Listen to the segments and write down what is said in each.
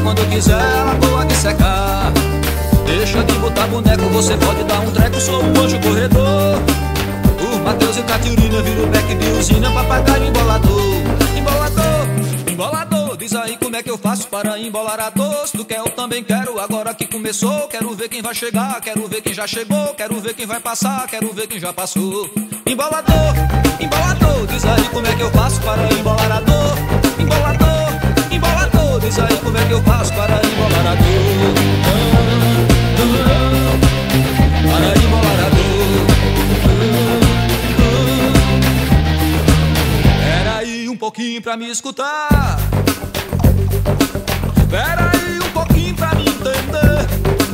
quando quiser, ela boa de secar. Deixa de botar boneco, você pode dar um treco. Sou um anjo corredor. O Mateus e Catirina vira o beck de usina, papagaio embolador. Embolador, embolador, diz aí como é que eu faço para embolar a todos. Tu quer, eu também quero, agora que começou. Quero ver quem vai chegar, quero ver quem já chegou. Quero ver quem vai passar, quero ver quem já passou. Embolador, embolador, diz aí como é que eu faço para embolar a dor. Embolador, embolador, diz aí como é que eu faço para embolar a dor. Para embolar a dor. Espera aí um pouquinho pra me escutar. Espera aí um pouquinho pra me entender.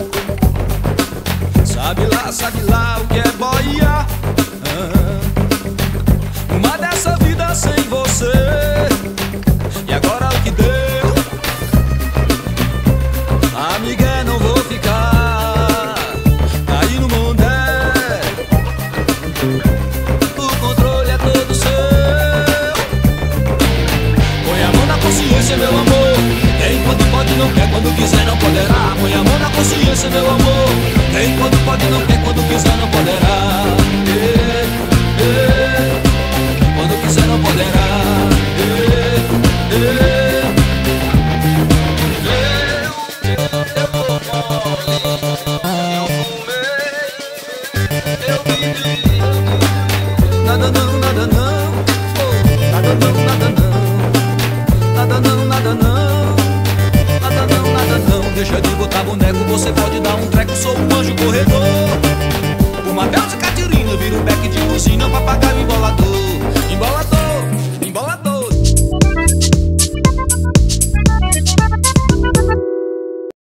Sabe lá o que é boia. Uma dessa vida sem você. E agora o que deu? Amiga, não vou ficar. Aí no mundo o controle é todo seu. Põe a mão na consciência, meu amor. Tem quando pode, não quer, quando quiser não poderá. Põe a mão na consciência, meu amor. Tem quando pode, não quer, quando quiser não poderá.